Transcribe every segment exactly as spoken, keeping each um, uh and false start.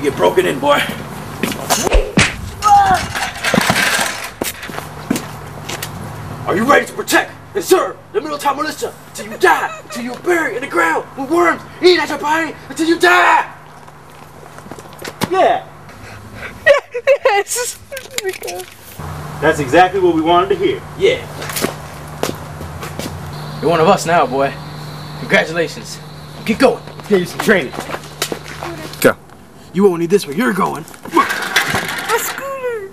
get broken in, boy. Are you ready to protect and serve the Middletown Militia until you die, until you're buried in the ground with worms eating at your body until you die? Yeah. Yes. That's exactly what we wanted to hear. Yeah. You're one of us now, boy. Congratulations. Get going. Let's get you some training. Go. You won't need this where you're going. A scooter.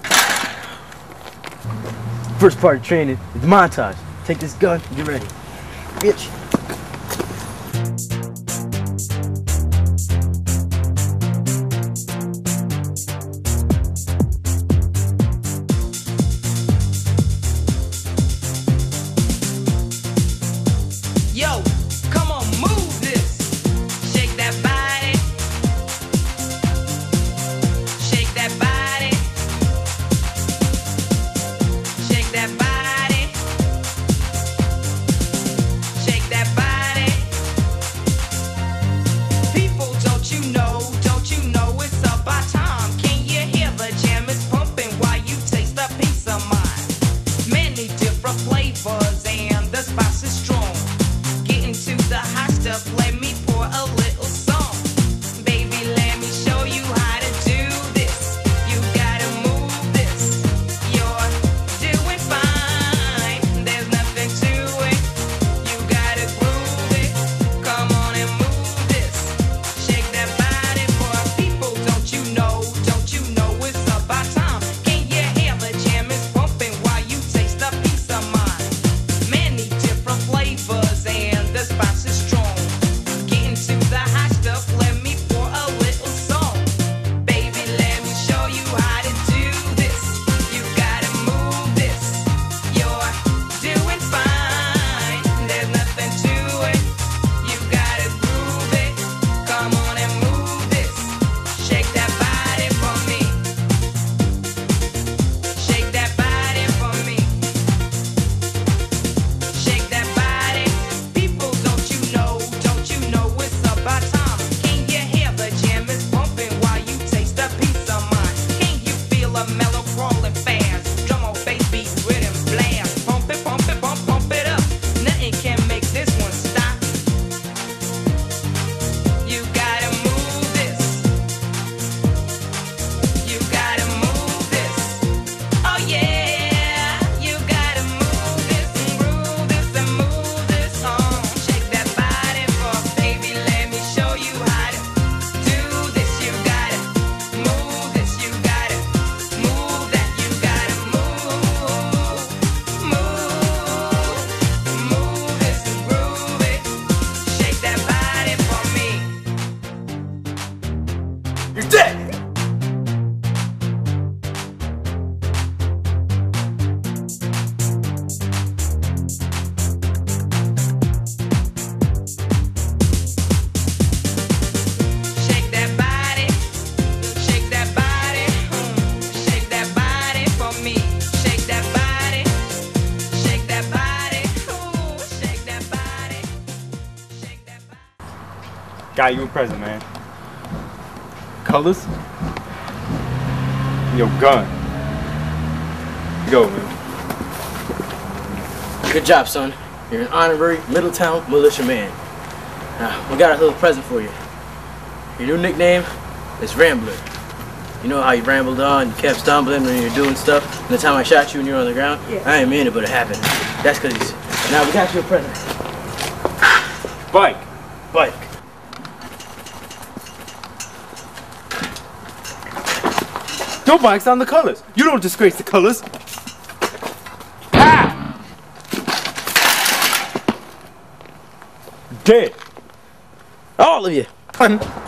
First part of training is the montage. Take this gun and get ready. Bitch. Yo, come on, move this. Shake that body. Shake that body. Shake that body. Shake that body. People, don't you know, don't you know it's about time? Can you hear the jam is pumping while you taste a piece of mine? Many different flavors and the spice is strong. To the hot stuff, let me pour a little song. Baby, let me show you how to do this. You gotta move this. You're doing fine. There's nothing to it. You gotta groove it. Come on and move this. Shake that body for people. Don't you know? Don't you know it's about time? Can you hear the jam is pumping while you taste a piece of mine? Many different flavors and the spice is strong. Getting to the hot stuff, let me pour a little song. Baby, let me show you how to do this. You gotta move this. You're doing fine. There's nothing to it. You gotta groove it. Come on and move this. Shake that body for me. Shake that body for me. Shake that body. People, don't you know, don't you know it's about time? Can you hear the jam is pumping while you taste a piece of mine? Can you feel a mellow crawling fast? Drum on bass beat, rhythm blast. Pump it, pump it, pump, pump it up. Nothing can make this one stop. You gotta move this. You gotta move this. Oh yeah, you gotta move this and groove this and move this on. Shake that body for baby, let me show you how to do this. You gotta move this, you gotta move that, you gotta move, move, move this and groove it. Shake that body for me. You're dead! Shake that body, shake that body, mm. Shake that body for me. Shake that body, shake that body, ooh. Shake that body, shake that body. Got you a present, man. Colors? Your gun. Go, man. Good job, son. You're an honorary Middletown Militia man. Now, we got a little present for you. Your new nickname is Rambler. You know how you rambled on, you kept stumbling when you were doing stuff, and the time I shot you when you were on the ground? Yeah. I ain't mean it, but it happened. That's because he's... Now, we got you a present. Bike. Bike. Your bike's on the colors. You don't disgrace the colors. Ah! Dead. All of you. Hun.